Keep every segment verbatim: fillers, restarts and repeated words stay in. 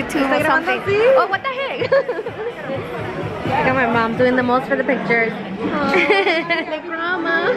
YouTube or something. Oh, what the heck? Look at my mom doing the most for the pictures. Like drama.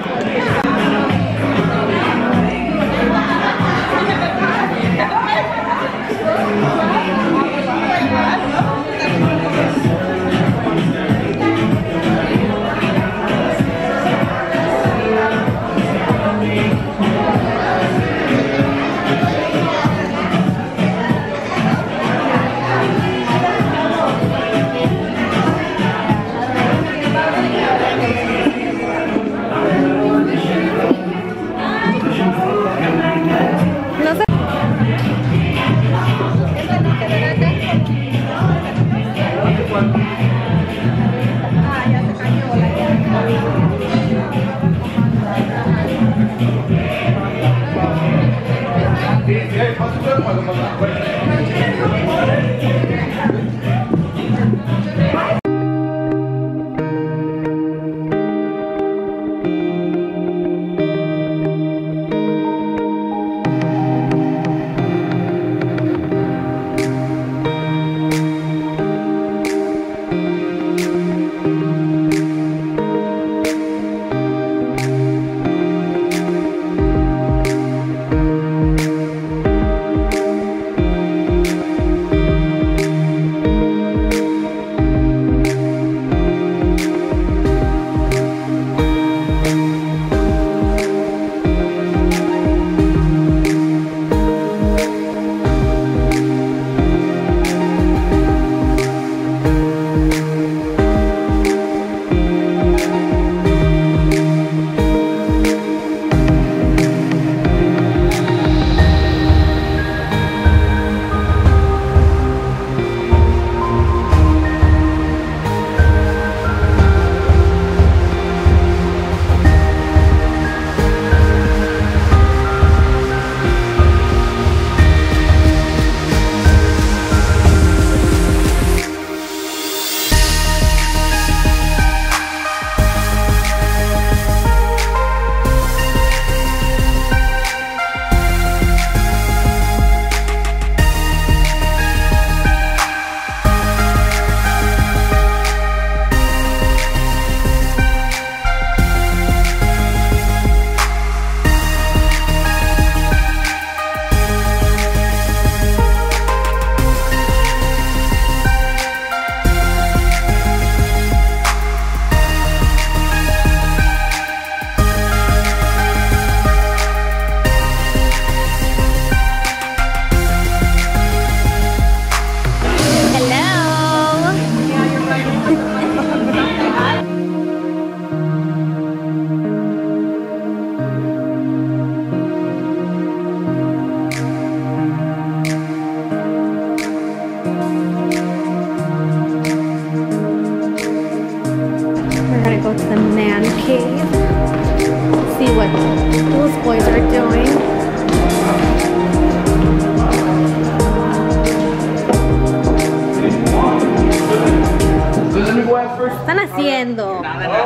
están haciendo?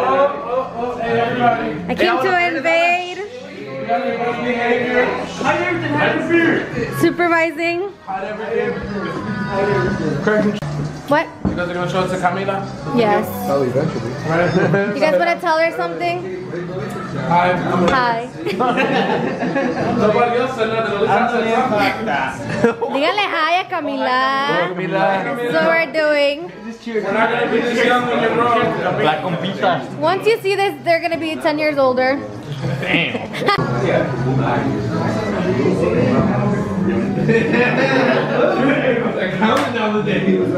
I came to invade. Supervising. What? You guys are gonna show it to Camila? Yes. Probably eventually. You guys want to tell her something? Hi. I'm Hi. Nobody else said nothing. Díganle hi a Camila. This is what we're doing. We're not gonna be this young when you're grown. La compita. Once you see this, they're gonna be ten years older. Damn. Counting down the days.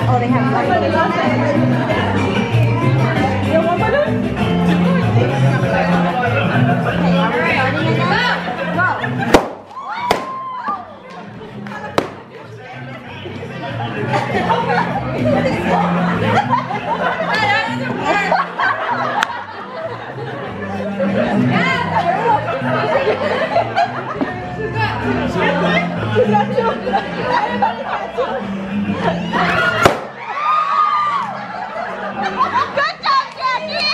Oh, they have one. You want one? Okay, are we starting it now? Go! Good job, Jackie!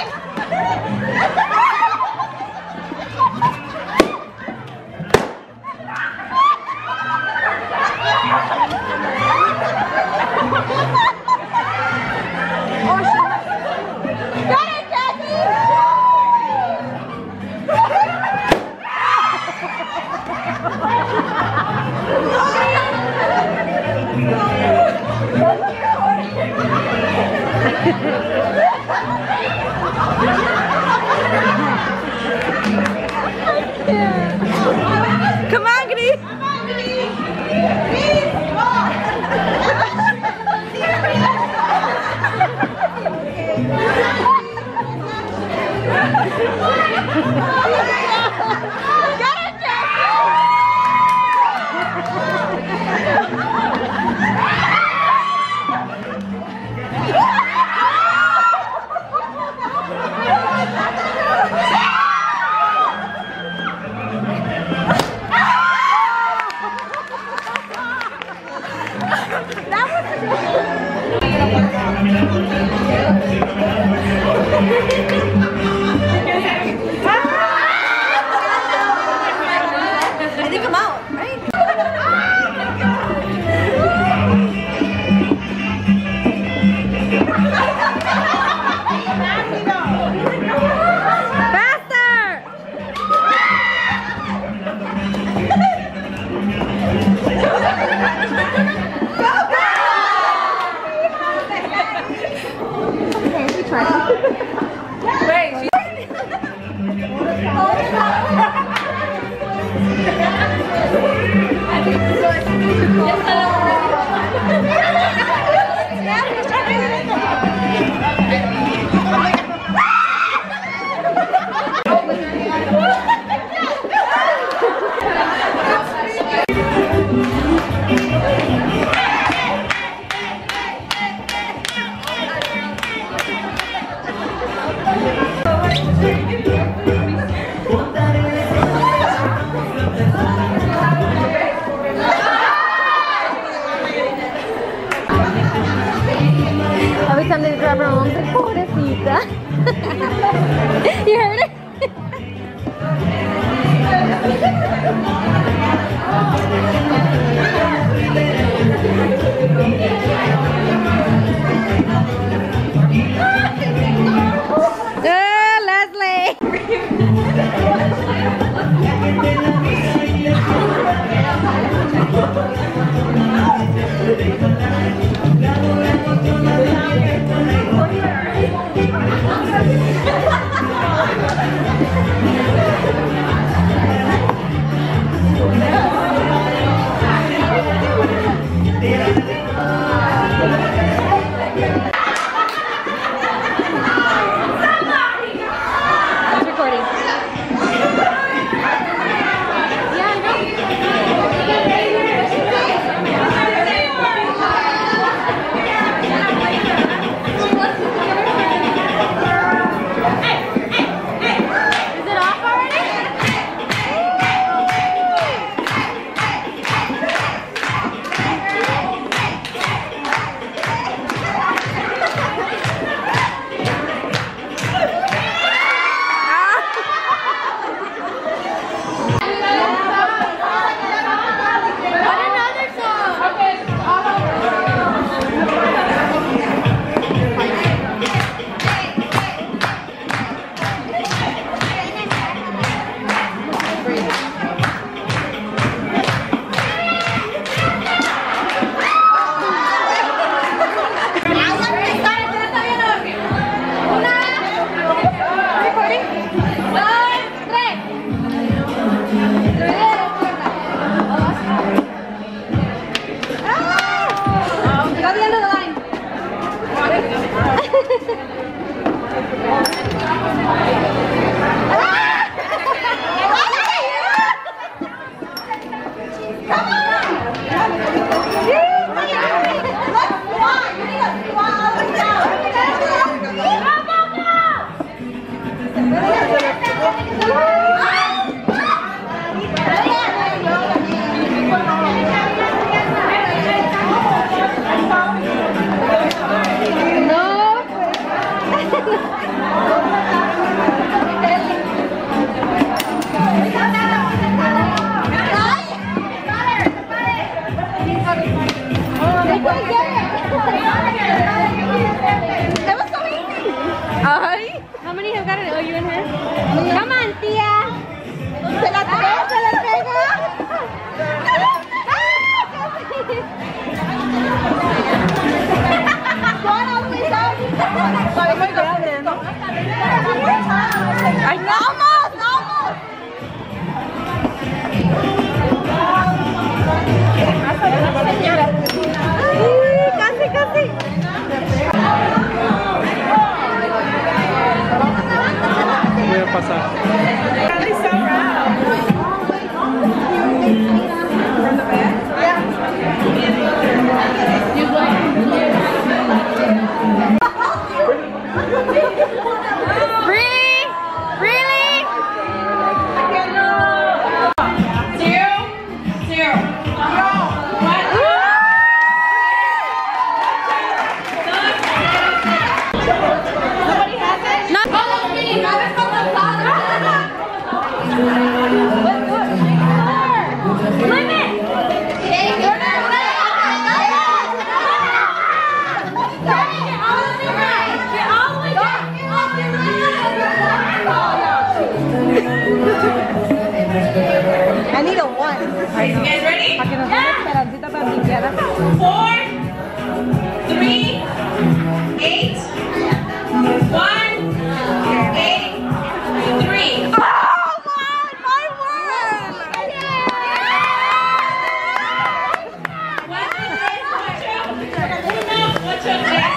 Got it, Jackie! Come on, Giddy! Come on, Giddy! Come on! Get it, I think I'm out, right? Every time they grab her arms, like, pobrecita. You heard it? Good, Leslie. How many have got it? Oh, you and her? Come on, tía. Se la pegó, se la pegó. Ay, vamos, vamos. Casi, casi. Voy a pasar. Really? Really? Zero, zero. One. Nobody has it? No. Follow me. Vamos con los padres. Limit. I need a one. You guys ready? Yeah. Four, three, eight, one, eight, three. Oh, one! My one! Cuatro, tres, ocho. Uno, ocho, tres.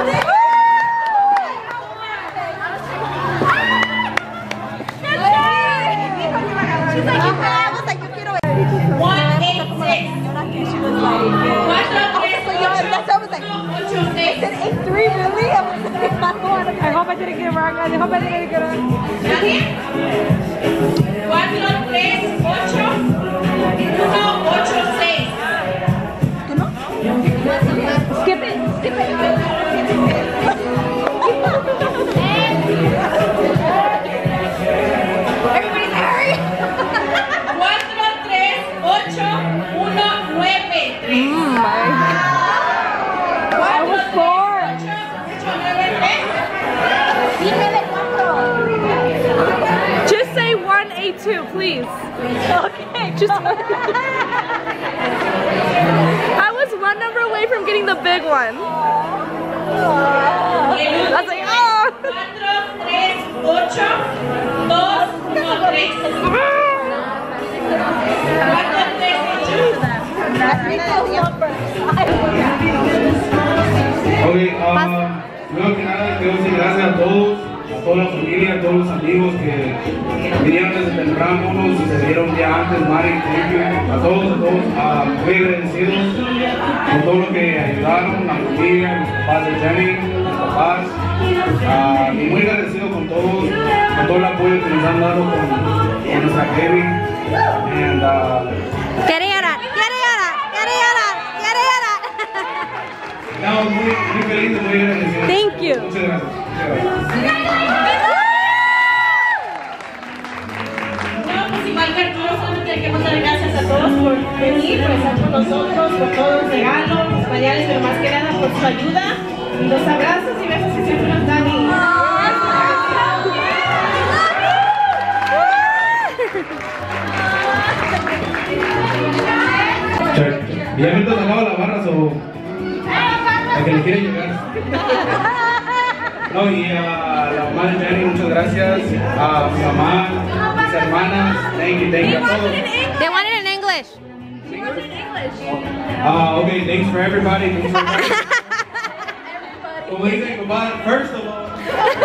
She's like, you I was like, you quiero ver. One, eight, six. She was like, Cuatro, tres, so yo, that's I was like, ocho, ocho, seis. eight three really? I was like, I don't want to. I hope I didn't get it wrong. I hope I didn't get it wrong. ¿Nadie? Cuatro, tres, ocho. Uno, ocho, seis. Skip it. Skip it. Everybody hurry. Cuatro, tres, ocho, uno, nueve, tres. Cuatro, tres, ocho, ocho, nueve, tres. Just say one eight two, please. Okay. Just. I was one number away from getting the big one. Y el I was like, oh. Cuatro, tres, ocho, dos, uno, tres. Cuatro, tres, ocho. Ok, ah, primero que nada quiero decir gracias a todos, a toda la familia, a todos los amigos que vinieron desde temprano, unos y se dieron ya antes, Mari, thank you, a todos, a todos, ah, muy agradecidos por todo lo que ayudaron, la familia, mis papás de Jenny, mis papás, ah, y muy agradecido con todos, con todo el apoyo que nos han dado con, con nuestra baby, and, uh, Quiere llorar, quiere llorar, quiere llorar, quiere llorar. no, muy, muy feliz, muy agradecido. Thank you. Muchas gracias. Muchas gracias. No, pues igual que Arturo, solamente queremos dar gracias a todos por venir, por estar con nosotros, por todos los regalos, los pañales, pero más que nada por su ayuda, y los abrazos y besos que siempre nos dan. Y... Check. Y ya ahorita se acaba la barra, so... a que le quiere llegar. No, y a la mamá de Jenny, muchas gracias. A mi mamá, mis hermanas, thank you, thank you. A todos. They want it in English. Ah, okay, thanks for everybody. Thanks for everybody. como dicen, compadre, first of all.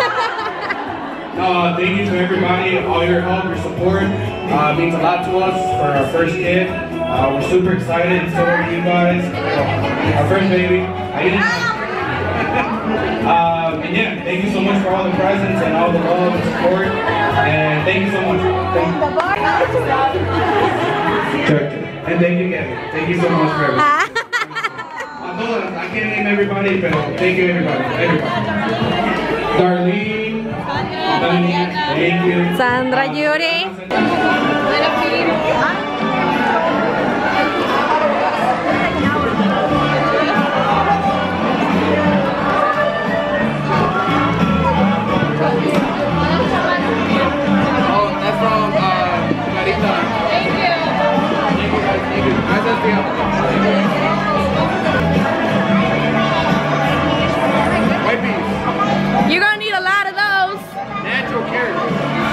No, thank you to everybody, all your help, your support. Uh, means a lot to us for our first kid. Uh, we're super excited, so are you guys. Our first baby. I didn't. um, and yeah, thank you so much for all the presents and all the love and support. And thank you so much. Thank you. And thank you, Kevin. Thank you so much for everything. I can't name everybody, but thank you, everybody. Everybody. Darlene. Thank you. Sandra Yuri. You're gonna need a lot of those. Natural carrots.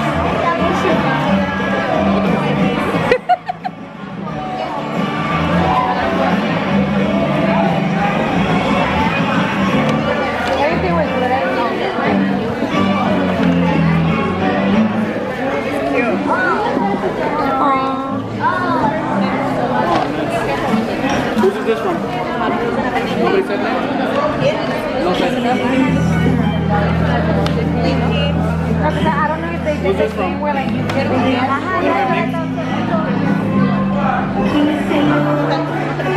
Everything was Whose is this one? Nobody said that? No said that. I don't know if they Who's this from? where like you What do I make?